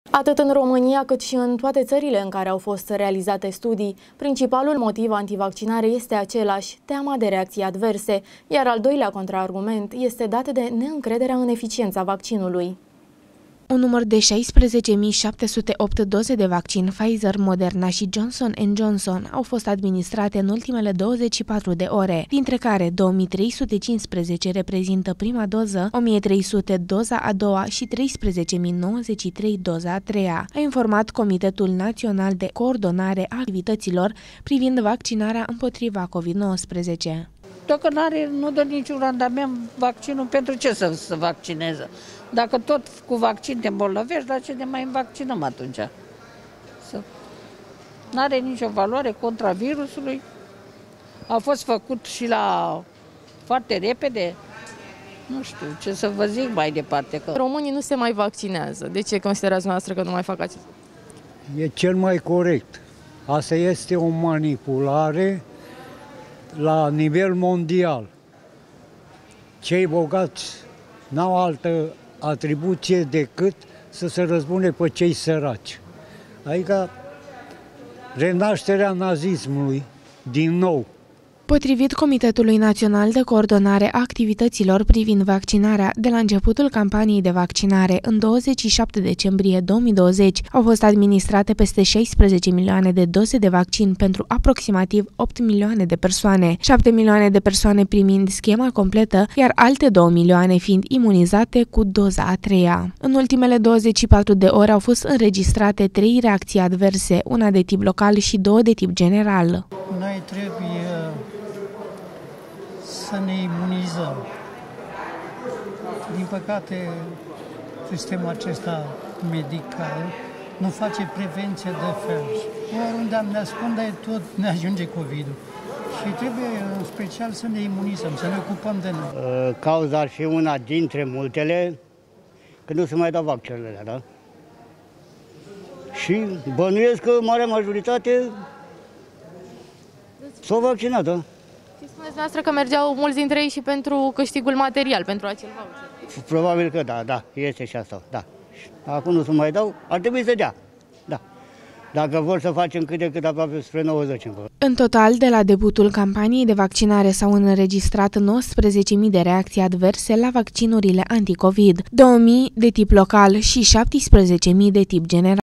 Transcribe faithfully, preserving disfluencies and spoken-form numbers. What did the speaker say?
Atât în România cât și în toate țările în care au fost realizate studii, principalul motiv antivaccinare este același, teama de reacții adverse, iar al doilea contraargument este dat de neîncrederea în eficiența vaccinului. Un număr de șaisprezece mii șapte sute opt doze de vaccin Pfizer, Moderna și Johnson and Johnson au fost administrate în ultimele douăzeci și patru de ore, dintre care două mii trei sute cincisprezece reprezintă prima doză, o mie trei sute doza a doua și treisprezece mii nouăzeci și trei doza a treia, a informat Comitetul Național de Coordonare a Activităților privind vaccinarea împotriva COVID nouăsprezece. Dacă n-are, nu dă niciun randament vaccinul, pentru ce să se vaccineze? Dacă tot cu vaccin te îmbolnăvești, la ce ne mai vaccinăm atunci? N-are nicio valoare contra virusului. A fost făcut și la foarte repede. Nu știu ce să vă zic mai departe. Că... Românii nu se mai vaccinează. De ce considerați noastră că nu mai fac acest? E cel mai corect. Asta este o manipulare la nivel mondial. Cei bogați n-au altă atribuție decât să se răzbune pe cei săraci. Adică renașterea nazismului din nou. Potrivit Comitetului Național de Coordonare a Activităților privind vaccinarea, de la începutul campaniei de vaccinare, în douăzeci și șapte decembrie două mii douăzeci, au fost administrate peste șaisprezece milioane de doze de vaccin pentru aproximativ opt milioane de persoane, șapte milioane de persoane primind schema completă, iar alte două milioane fiind imunizate cu doza a treia. În ultimele douăzeci și patru de ore au fost înregistrate trei reacții adverse, una de tip local și două de tip general. Noi trebuie să ne imunizăm. Din păcate, sistemul acesta medical nu face prevenție de fel. Oriunde am ne ascunde, tot ne ajunge COVID-ul. Și trebuie, în special, să ne imunizăm, să ne ocupăm de noi. Cauza ar fi una dintre multele, că nu se mai dau vaccinurile, da? Și bănuiesc că marea majoritate s-au vaccinat, da? Și spuneți noastră că mergeau mulți dintre ei și pentru câștigul material, pentru acel voucher. Probabil că da, da, este și asta, da. Acum nu se mai dau, ar trebui să dea, da. Dacă vor să facem cât de cât aproape spre nouăzeci. În total, de la debutul campaniei de vaccinare s-au înregistrat nouăsprezece mii de reacții adverse la vaccinurile anticovid, două mii de tip local și șaptesprezece mii de tip general.